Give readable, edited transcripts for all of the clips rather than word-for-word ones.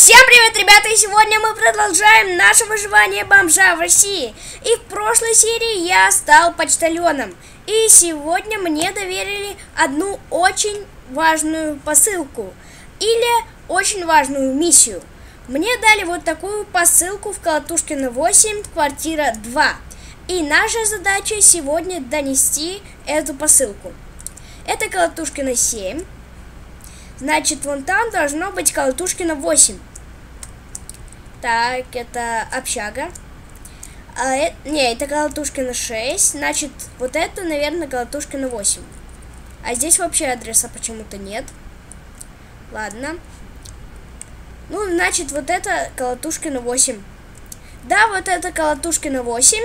Всем привет, ребята! И сегодня мы продолжаем наше выживание бомжа в России. И в прошлой серии я стал почтальоном. И сегодня мне доверили одну очень важную посылку. Или очень важную миссию. Мне дали вот такую посылку в Колотушкино 8, квартира 2. И наша задача сегодня донести эту посылку. Это Колотушкино 7. Значит, вон там должно быть Колотушкино 8. Так, это общага. Не, это Колотушкино 6. Значит, вот это, наверное, Колотушкино 8. А здесь вообще адреса почему-то нет. Ладно. Ну, значит, вот это Колотушкино 8. Да, вот это Колотушкино 8.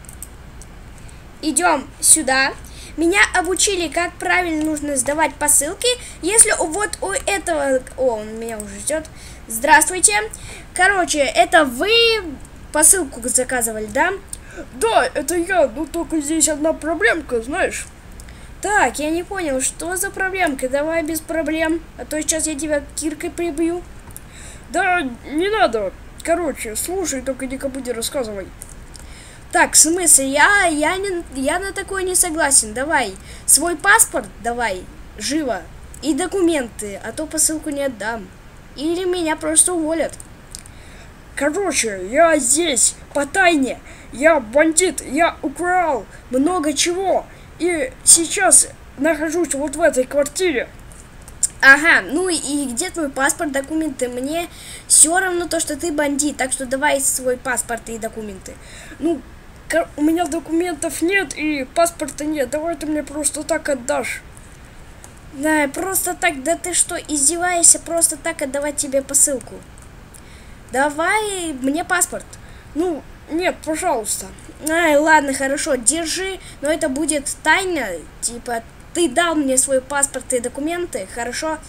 Идем сюда. Меня обучили, как правильно нужно сдавать посылки. Если вот у этого... О, он меня уже ждет. Здравствуйте. Короче, это вы посылку заказывали, да? Да, это я, но только здесь одна проблемка, знаешь. Так, я не понял, что за проблемка? Давай без проблем, а то сейчас я тебя киркой прибью. Да, не надо. Короче, слушай, только никому не рассказывай. Так, в смысле, я на такое не согласен. Давай, свой паспорт давай, живо. И документы, а то посылку не отдам. Или меня просто уволят. Короче, я здесь, по тайне. Я бандит, я украл много чего. И сейчас нахожусь вот в этой квартире. Ага, ну и где твой паспорт, документы? Мне все равно то, что ты бандит, так что давай свой паспорт и документы. Ну, у меня документов нет и паспорта нет. Давай ты мне просто так отдашь. Да, просто так, да ты что, издеваешься, просто так отдавать тебе посылку? Давай мне паспорт. Ну, нет, пожалуйста. Ай, ладно, хорошо, держи, но это будет тайна, типа, ты дал мне свой паспорт и документы, хорошо?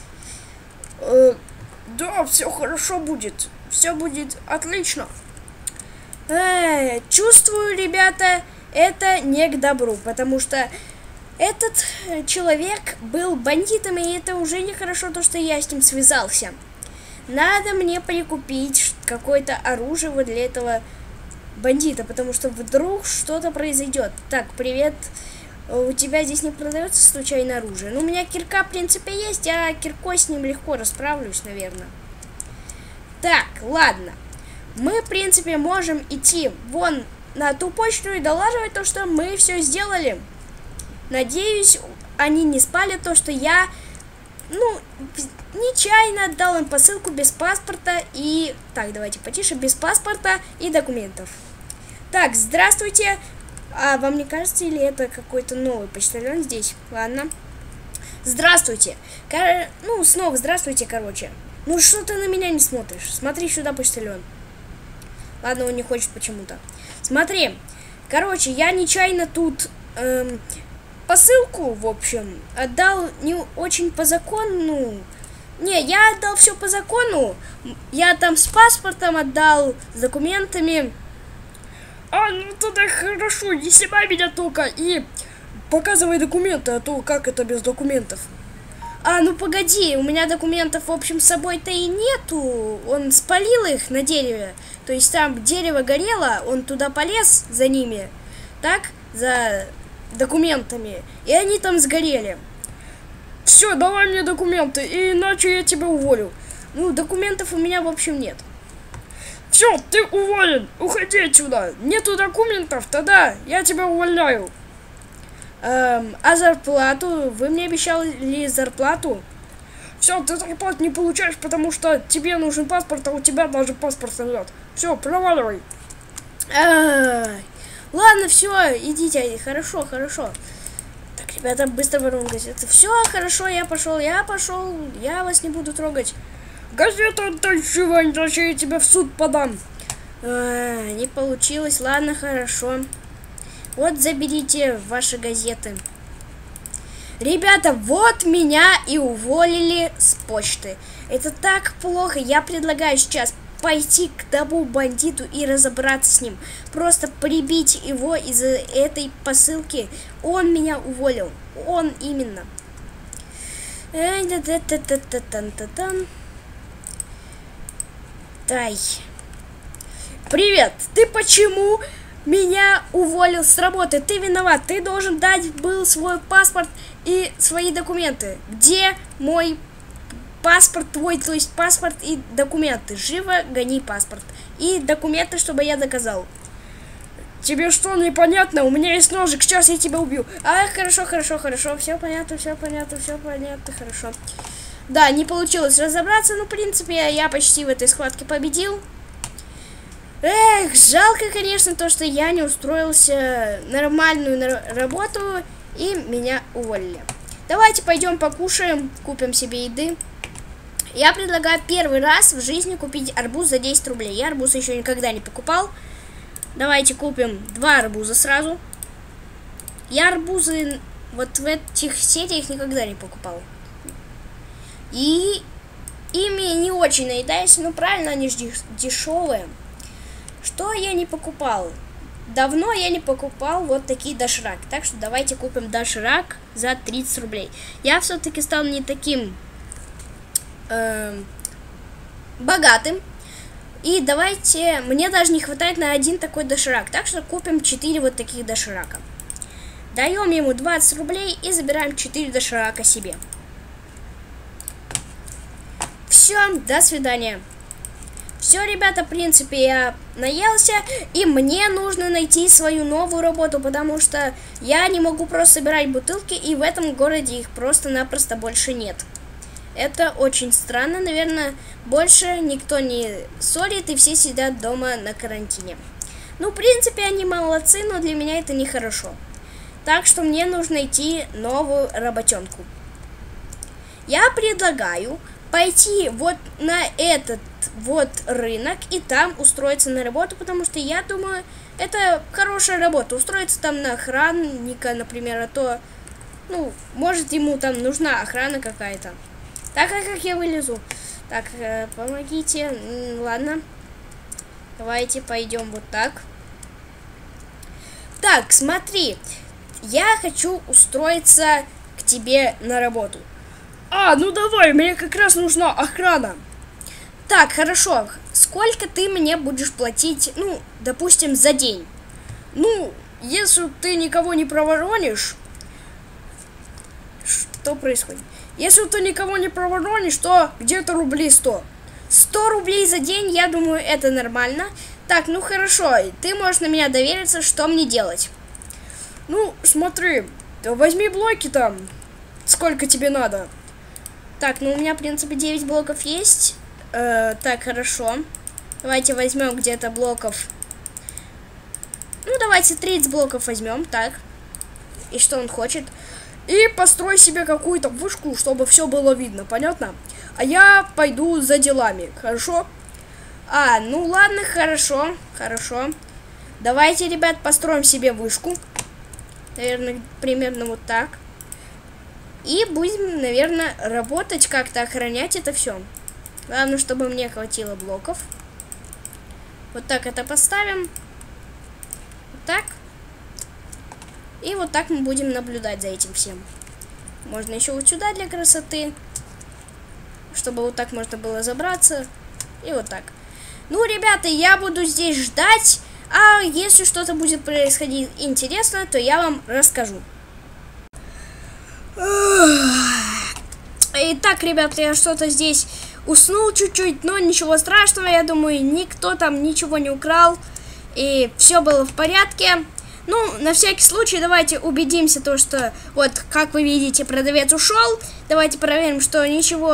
Да, все хорошо будет, все будет отлично. Чувствую, ребята, это не к добру, потому что этот человек был бандитом, и это уже нехорошо, то, что я с ним связался. Надо мне прикупить какое-то оружие вот для этого бандита, потому что вдруг что-то произойдет. Так, привет. У тебя здесь не продается случайно оружие? Ну, у меня кирка, в принципе, есть, а киркой с ним легко расправлюсь, наверное. Так, ладно. Мы, в принципе, можем идти вон на ту почту и долаживать то, что мы все сделали. Надеюсь, они не спалят то, что я, нечаянно отдал им посылку без паспорта и... Так, давайте потише. Без паспорта и документов. Так, здравствуйте. А вам не кажется, или это какой-то новый почтальон здесь? Ладно. Здравствуйте. Снова здравствуйте, короче. Ну, что ты на меня не смотришь? Смотри сюда, почтальон. Ладно, он не хочет почему-то. Смотри. Короче, я нечаянно тут... посылку, в общем, отдал не очень по закону. Не, я отдал все по закону. Я там с паспортом отдал, с документами. Ну тогда хорошо, не снимай меня только и показывай документы, а то как это без документов? Ну погоди, у меня документов, в общем, с собой-то и нету. Он спалил их на дереве. То есть там дерево горело, он туда полез за ними. Так, за... документами, и они там сгорели. Все, давай мне документы, иначе я тебя уволю. Ну, документов у меня, в общем, нет. Все, ты уволен, уходи отсюда. Нету документов, тогда я тебя увольняю. А зарплату? Вы мне обещали зарплату? Все, ты зарплату не получаешь, потому что тебе нужен паспорт, а у тебя даже паспорта нет. Все, проваливай. Ладно, все, идите, хорошо. Так, ребята, быстро ворон газеты. Все, хорошо, я пошел, я вас не буду трогать. Газету отдай живо, иначе я тебя в суд подам. Не получилось, ладно, хорошо. Вот заберите ваши газеты. Ребята, вот меня и уволили с почты. Это так плохо, я предлагаю сейчас пойти к тому бандиту и разобраться с ним. Просто прибить его из-за этой посылки. Он меня уволил. Он именно. Дай. Привет, ты почему меня уволил с работы? Ты виноват, ты должен дать был свой паспорт и свои документы. Где мой паспорт твой, то есть паспорт и документы? Живо гони паспорт и документы, чтобы я доказал. Тебе что, непонятно? У меня есть ножик, сейчас я тебя убью. А, хорошо, все понятно, хорошо. Да, не получилось разобраться, но в принципе я почти в этой схватке победил. Эх, жалко, конечно, то, что я не устроился в нормальную работу и меня уволили. Давайте пойдем покушаем, купим себе еды. Я предлагаю первый раз в жизни купить арбуз за 10 рублей. Я арбуз еще никогда не покупал. Давайте купим 2 арбуза сразу. Я арбузы вот в этих сетях никогда не покупал. И ими не очень наедаюсь, но правильно, они же дешевые. Что я не покупал? Давно я не покупал вот такие дошираки. Так что давайте купим доширак за 30 рублей. Я все-таки стал не таким богатым. И давайте, мне даже не хватает на один такой доширак. Так что купим 4 вот таких доширака. Даем ему 20 рублей и забираем 4 доширака себе. Все, до свидания. Все, ребята, в принципе, я наелся, и мне нужно найти свою новую работу, потому что я не могу просто собирать бутылки, и в этом городе их просто-напросто больше нет. Это очень странно, наверное, больше никто не ссорит, и все сидят дома на карантине. Ну, в принципе, они молодцы, но для меня это нехорошо. Так что мне нужно найти новую работенку. Я предлагаю пойти вот на этот вот рынок и там устроиться на работу, потому что я думаю, это хорошая работа. Устроиться там на охранника, например, а то, ну, может ему там нужна охрана какая-то. Так, а как я вылезу? Так, помогите. Ладно. Давайте пойдем вот так. Так, смотри. Я хочу устроиться к тебе на работу. А, ну давай, мне как раз нужна охрана. Так, хорошо. Сколько ты мне будешь платить, ну, допустим, за день? Ну, если ты никого не проворонишь... Что происходит? Если ты никого не проворонишь, то где-то рублей 100. 100 рублей за день, я думаю, это нормально. Так, ну хорошо, ты можешь на меня довериться, что мне делать? Ну, смотри, возьми блоки там, сколько тебе надо. Так, ну у меня, в принципе, 9 блоков есть. Так, хорошо. Давайте возьмем где-то блоков. Ну, давайте 30 блоков возьмем, так. И что он хочет? И построй себе какую-то вышку, чтобы все было видно, понятно? А я пойду за делами, хорошо? А, ну ладно, хорошо. Давайте, ребят, построим себе вышку. Наверное, примерно вот так. И будем, наверное, работать как-то, охранять это все. Главное, чтобы мне хватило блоков. Вот так это поставим. Вот так. И вот так мы будем наблюдать за этим всем. Можно еще вот сюда для красоты. Чтобы вот так можно было забраться. И вот так. Ну, ребята, я буду здесь ждать. А если что-то будет происходить интересно, то я вам расскажу. Итак, ребята, я что-то здесь уснул чуть-чуть, но ничего страшного. Я думаю, никто там ничего не украл. И все было в порядке. Ну, на всякий случай, давайте убедимся, то, что, вот, как вы видите, продавец ушел. Давайте проверим, что ничего...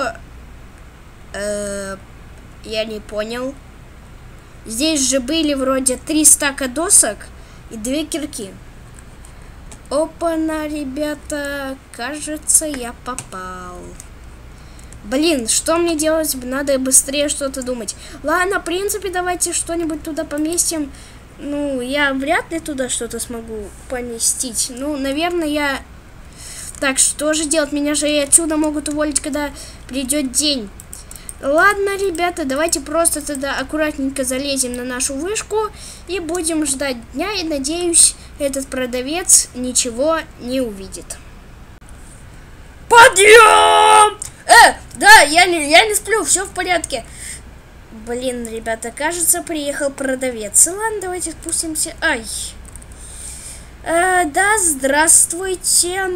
я не понял. Здесь же были вроде 3 стака досок и 2 кирки. Опа-на, ребята, кажется, я попал. Блин, что мне делать? Надо быстрее что-то думать. Ладно, в принципе, давайте что-нибудь туда поместим. Ну, я вряд ли туда что-то смогу поместить. Ну, наверное, я... Так, что же делать? Меня же и отсюда могут уволить, когда придет день. Ладно, ребята, давайте просто тогда аккуратненько залезем на нашу вышку и будем ждать дня. И, надеюсь, этот продавец ничего не увидит. Подъем! Да, я не сплю, все в порядке. Блин, ребята, кажется, приехал продавец. Ладно, давайте спустимся. Ай. Да, здравствуйте.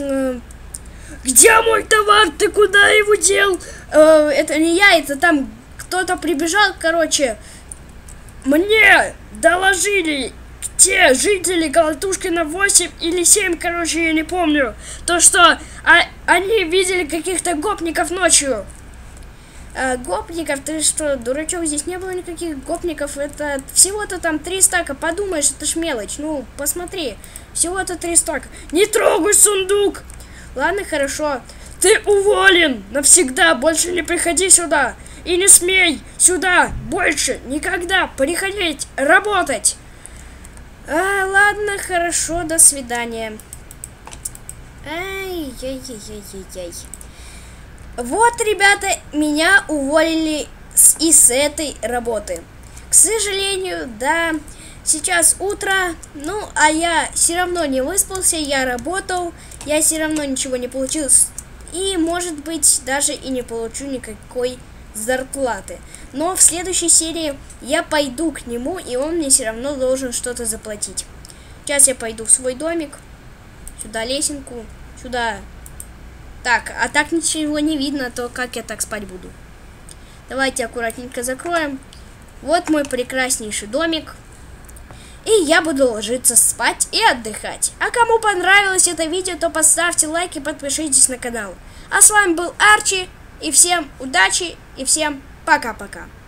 Где мой товар? Ты куда его дел? Это не я, это там кто-то прибежал, короче. Мне доложили те жители Колотушкина 8 или 7, короче, я не помню. То, что они видели каких-то гопников ночью. Гопников? Ты что, дурачок? Здесь не было никаких гопников. Это всего-то там 3 стака. Подумаешь, это ж мелочь. Ну, посмотри. Всего-то 3 стака. Не трогай сундук! Ладно, хорошо. Ты уволен навсегда. Больше не приходи сюда. И не смей сюда больше никогда приходить работать. Ладно, хорошо, до свидания. Ай-яй-яй-яй-яй. Вот, ребята, меня уволили и с этой работы. К сожалению, да, сейчас утро, ну, а я все равно не выспался, я работал, я все равно ничего не получил. И, может быть, даже и не получу никакой зарплаты. Но в следующей серии я пойду к нему, и он мне все равно должен что-то заплатить. Сейчас я пойду в свой домик. Сюда лесенку, сюда. Так, а так ничего не видно, то как я так спать буду? Давайте аккуратненько закроем. Вот мой прекраснейший домик. И я буду ложиться спать и отдыхать. А кому понравилось это видео, то поставьте лайк и подпишитесь на канал. А с вами был Арчи. И всем удачи, и всем пока-пока.